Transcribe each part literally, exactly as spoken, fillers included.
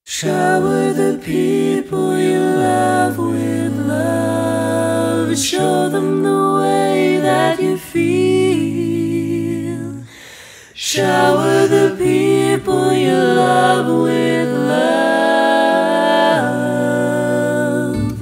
Shower the people you love with love. Show them the way that you feel. Shower the people you love with love.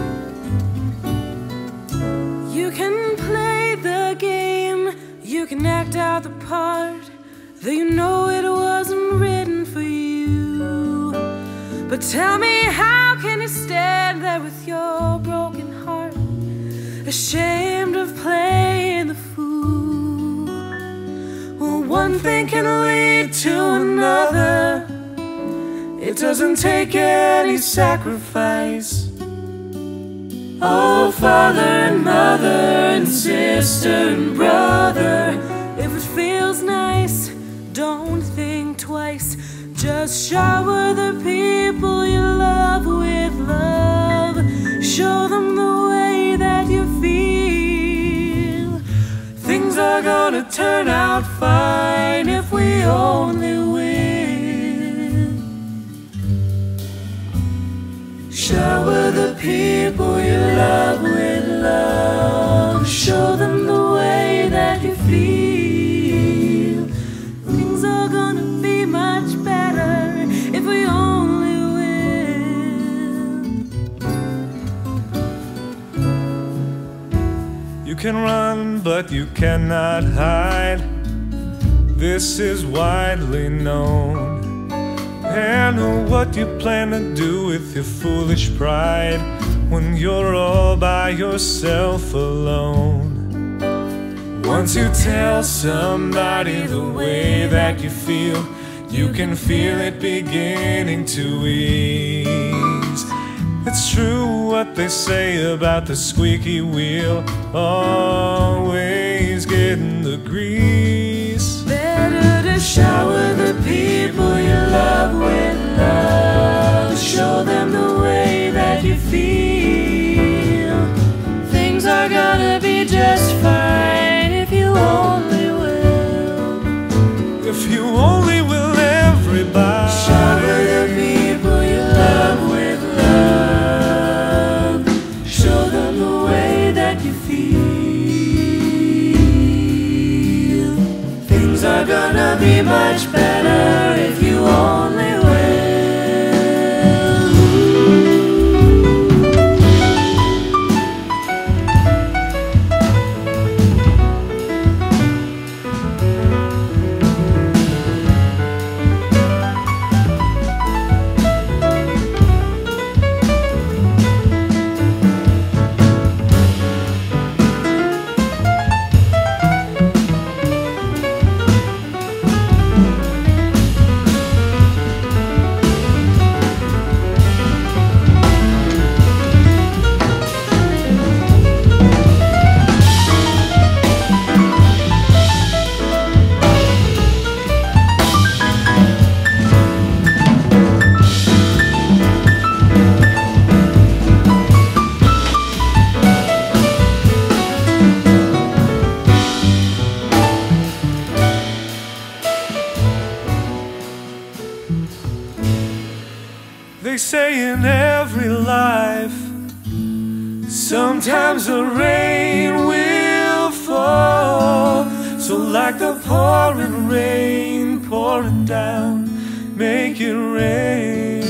You can play the game, you can act out the part, though you know it wasn't written for you. But tell me, how can you stand there with your broken heart, ashamed of playing the fool? Well, one thing can lead to another. It doesn't take any sacrifice. Oh, father and mother and sister and brother, if it feels nice, don't think twice. Just shower the people you love with love. Show them the way that you feel. Things are gonna turn out fine if we only win. Shower the people you love with love. Show them the way that you feel. Things are gonna be much better if we only win. You can run, but you cannot hide. This is widely known. And what you plan to do with your foolish pride when you're all by yourself alone. Once you tell somebody the way that you feel, you can feel it beginning to ease. It's true what they say about the squeaky wheel, always getting the grease. Better to shower the people you love with love. Show them the way that you feel. Things are gonna be just fine if you only will. If you only will, everybody. Shower the people you love with love. Show them the way that you feel. Things are gonna be much better if you only will. They say in every life, sometimes the rain will fall. So like the pouring rain pouring down, make it rain.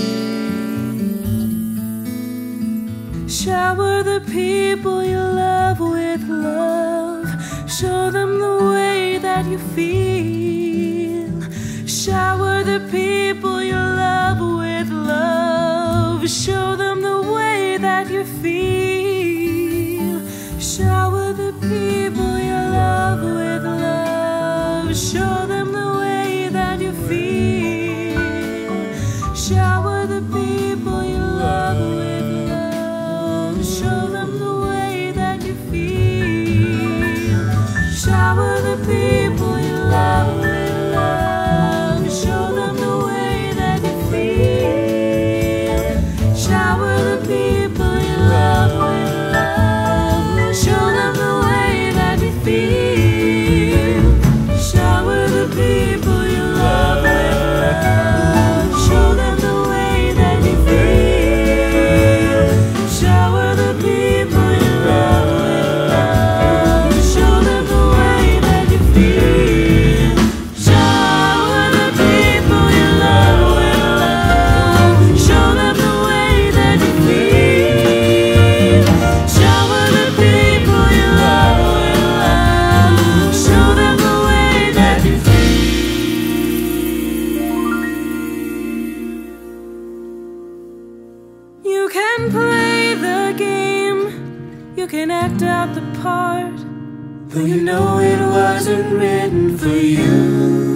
Shower the people you love with love. Show them the way that you feel. Shower the people you love with love. Show them the way that you feel. Shower the people you love with love. Show them the way that you feel. Shower the people you love with love. Show them the way that you feel. Shower the people you love with love. Show them the way that you feel. Shower the people you love with love. Show them the way that you feel. Shower the people you love with love. Show them the way can act out the part, though you know it wasn't written for you.